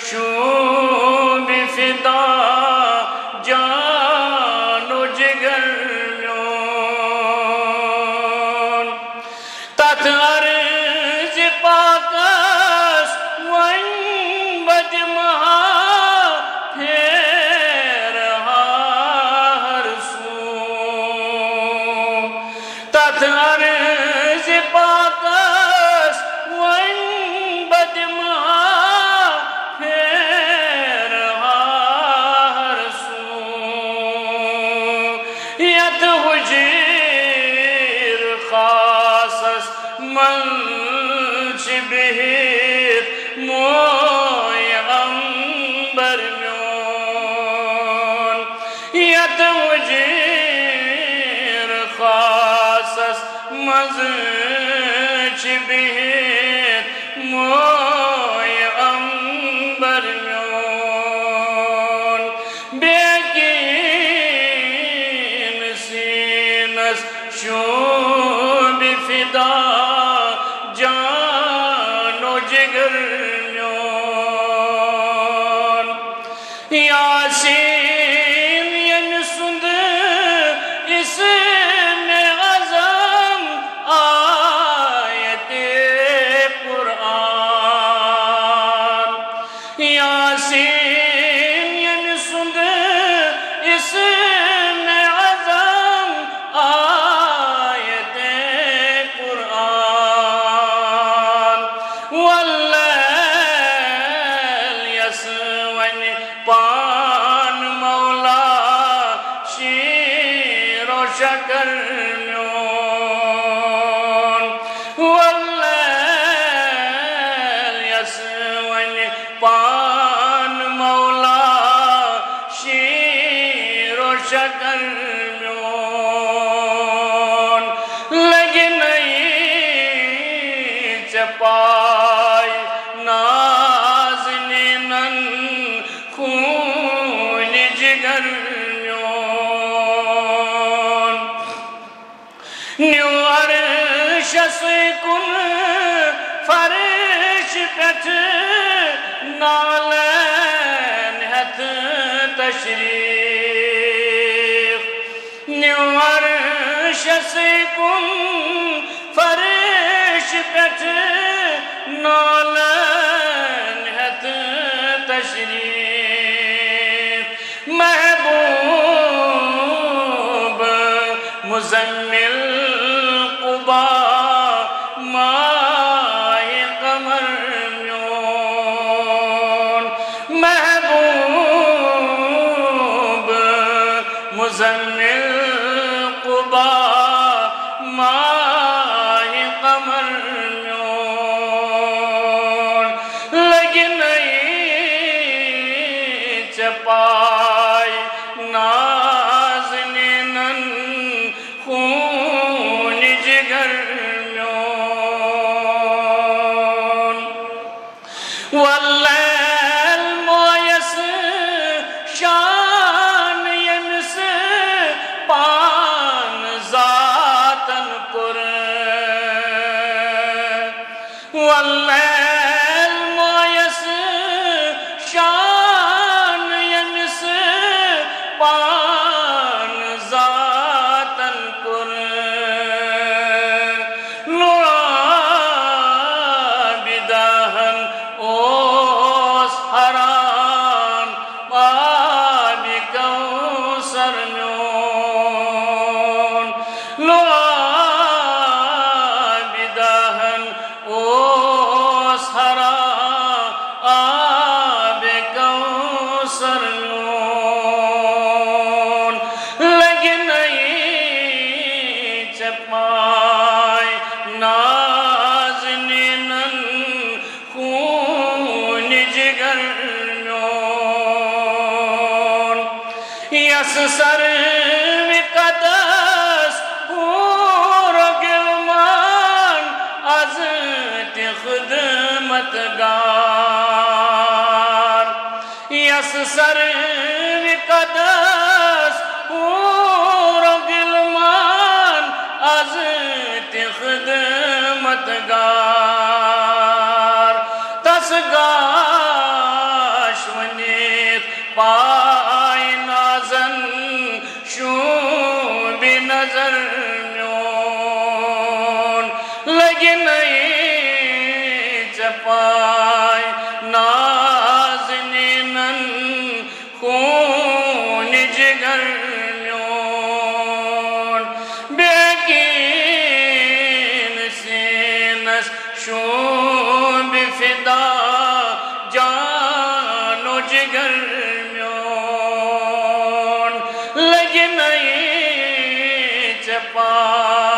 शूब फिदा जानो जिगर म्योन तथ अर्ज पाकस वन बज महा फेर हर सू तथ अर्ज पाकस वन बज महा फेर हर सू यत हुजीर खासस मंच बिहिर मोय अंबर म्योन यत हुजीर खासस मंच बिहिर मोय अंबर म्योन बेकीन सीनस शूब फिदा जानो जिगर म्योन यासीन यन सुंद इसमें अज़म आयते कुरान यासीन यन सुंद इसमें अज़म आयते कुरान वल्लैल यसवन पान मौला शीरो शकर म्योन वल्लैल यसवन पान मौला शीरो शकर म्योन लगे नहीं चपाई नाज़नीनन खून जिगर म्योन न्यू अर्श कुन फर्श पेठ नालन हथ तशरीफ न्यू अर्श कुन फर्श पेठ नालन हथ तशरीफ महबूब मुज़म्मिल कुबा माहे कमर म्योन महबूब मुज़म्मिल कुबा माहे कमर म्योन लगे नहीं चपाई नाज़नीनन खून जिगर म्योन वल्लैल मोयस शान यनस पान ज़ातन पुर वल्लैल मोयस शान यनस पान ज़ातन पुर लुआबिदहन ओस हरान पाबि कौसर म्योन लुआबिदहन ओस हरान आबि कौसर म्योन लगे नहीं चपाई नाज़नीनन खून जिगर म्योन यस सर विकदस पूरो गिलमान अज खिदमतगार यस सर विकदस पूरो गिलमान अज खिदमतगार तसगार पाय नाज़न शूब नजर म्योन लगे नहीं चपाय नाज़नीनन खून जिगर म्योन बेकीन सीनस शूब फिदा जानो जिगर म्योन लगे नहीं चपाय